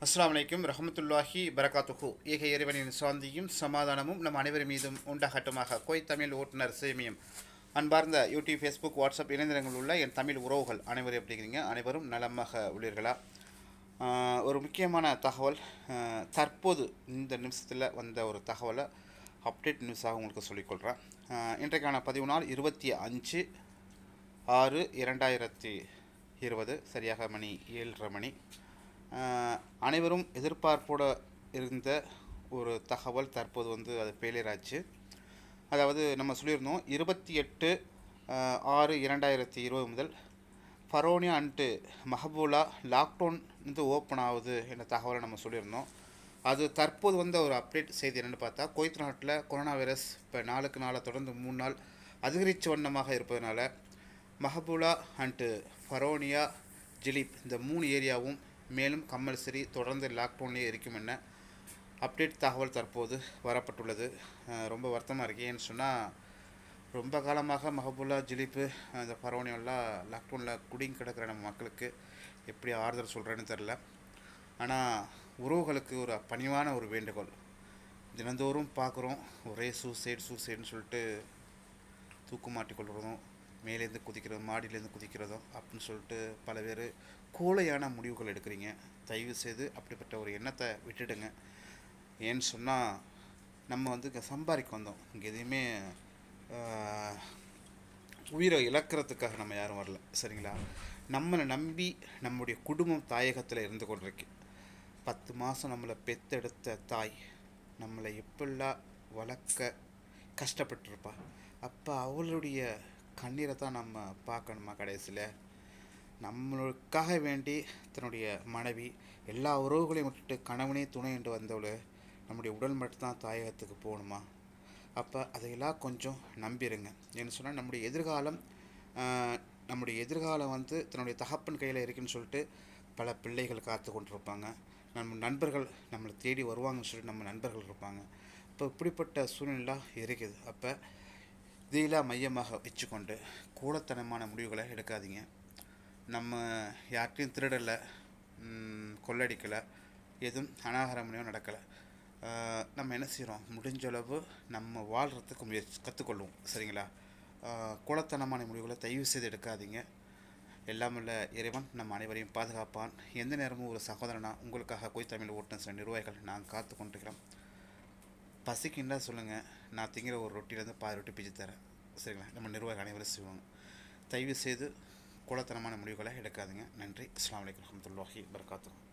அஸ்ஸலாமு அலைக்கும் ரஹமத்துல்லாஹி பரகாத்துஹு. ஏக இறைவனின் சாந்தியும் சமாதானமும் நம் அனைவர் மீதும் உண்டாகட்டுமாக. கோய் தமிழ் ஓட்டுநர் சேமியம். அன்பார்ந்த யூடியூப், ஃபேஸ்புக், வாட்ஸ்அப் இணையதளங்கள் உள்ள என் தமிழ் உறவுகள் அனைவரும் எப்படிங்கிறீங்க? அனைவரும் நலமாக உள்ளீர்களா? ஒரு முக்கியமான தகவல், தற்போது இந்த நிமிஷத்தில் வந்த ஒரு தகவலை அப்டேட் நியூஸாக உங்களுக்கு சொல்லிக்கொள்கிறேன். இன்றைக்கான பதிவு நாள் 25/6/2020, சரியாக மணி 7:30 மணி. அனைவரும் எதிர்பார்ப்போடு இருந்த ஒரு தகவல் தற்போது அது ஃபெயிலியர் ஆச்சு. அதாவது நம்ம சொல்லியிருந்தோம் 28/6/2020 முதல் ஃபரோனியா அண்டு மஹபூலா லாக்டவுன் ஓப்பன் ஆகுது என்ற தகவலை நம்ம சொல்லியிருந்தோம். அது தற்போது ஒரு அப்டேட் செய்தி என்னென்னு பார்த்தா, குவைத் நாட்டில் கொரோனா வைரஸ் இப்போ நாளுக்கு நாளாக தொடர்ந்து 3 நாள் அதிகரித்த வண்ணமாக இருப்பதனால மஹபூலா அண்டு ஃபரோனியா ஜிலிப் இந்த 3 ஏரியாவும் மேலும் கம்பல்சரி தொடர்ந்து லாக்டவுன்லேயே இருக்கும் என்ன அப்டேட் தகவல் தற்போது வரப்பட்டுள்ளது. ரொம்ப வருத்தமாக இருக்குது. ஏன்னு சொன்னால், ரொம்ப காலமாக மஹபூலா ஜிலிப்பு இந்த ஃபரோனியாலாம் லாக்டவுனில் குடிங்க கிடக்கிற நம்ம மக்களுக்கு எப்படி ஆறுதல் சொல்கிறேன்னு தெரில. ஆனால் உறவுகளுக்கு ஒரு பணிவான ஒரு வேண்டுகோள். தினந்தோறும் பார்க்குறோம், ஒரே சூசைடுன்னு சொல்லிட்டு தூக்கு மாட்டிக்கொள்கிறதும், மேலேருந்து குதிக்கிறதும், மாடியிலேருந்து குதிக்கிறதும் அப்படின்னு சொல்லிட்டு பல பேர் கோழையான முடிவுகள் எடுக்கிறீங்க. தயவு செய்து அப்படிப்பட்ட ஒரு எண்ணத்தை விட்டுடுங்க. ஏன்னு சொன்னால், நம்ம இங்கே சம்பாதிக்க வந்தோம். இங்கே எதையுமே உயிரை இழக்கிறதுக்காக நம்ம யாரும் வரல, சரிங்களா? நம்மளை நம்பி நம்முடைய குடும்பம் தாயகத்தில் இருந்து கொண்டிருக்கு. 10 மாதம் நம்மளை பெத்தெடுத்த தாய் நம்மளை எப்படிலாம் வளர்க்க கஷ்டப்பட்டுருப்பா. அப்போ அவளுடைய கண்ணீரை தான் நம்ம பார்க்கணுமா? கடைசியில் நம்மளுக்காக வேண்டி தன்னுடைய மனைவி எல்லா உறவுகளையும் விட்டுட்டு கணவனே துணை என்று வந்தவள் நம்முடைய உடல் மட்டும்தான் தாயகத்துக்கு போகணுமா? அப்போ அதையெல்லாம் கொஞ்சம் நம்பிடுங்க. ஏன்னு சொன்னால், நம்முடைய எதிர்காலம் தன்னுடைய தகப்பன் கையில் இருக்குன்னு சொல்லிட்டு பல பிள்ளைகள் காத்து கொண்டிருப்பாங்க. நம்ம நண்பர்கள் நம்மளை தேடி வருவாங்கன்னு சொல்லிட்டு நம்ம நண்பர்கள் இருப்பாங்க. இப்போ இப்படிப்பட்ட சூழ்நிலை இருக்குது. அப்போ இதையெல்லாம் மையமாக வச்சுக்கொண்டு கூடத்தனமான முடிவுகளை எடுக்காதீங்க. நம்ம யார்கிட்டையும் திருடலை, கொள்ளடிக்கலை, எதுவும் அனாகரமனையும் நடக்கலை. நம்ம என்ன செய்கிறோம்? முடிஞ்சளவு நம்ம வாழ்கிறதுக்கு கற்றுக்கொள்வோம், சரிங்களா? கூடத்தனமான முடிவுகளை தயவு செய்து எடுக்காதீங்க. எல்லாமல்ல இறைவன் நம்ம அனைவரையும் பாதுகாப்பான். எந்த நேரமும் ஒரு சகோதரனாக உங்களுக்காக கோய் தமிழ் ஓட்டுநர் சில நிர்வாகிகள் நான் காத்து கொண்டிருக்கிறோம். பசிக்குன்னா சொல்லுங்கள், நான் திங்கிற ஒரு ரொட்டிலேருந்து 10 ரொட்டி பிச்சு தரேன், சரிங்களா? நம்ம நிர்வாகிகள் அனைவரும் செய்வாங்க. தயவு செய்து கூடத்தனமான முடிவுகளை எடுக்காதுங்க. நன்றி. அஸ்ஸலாமு அலைக்கும் வரஹ்மத்துல்லாஹி வபரகாத்துஹு.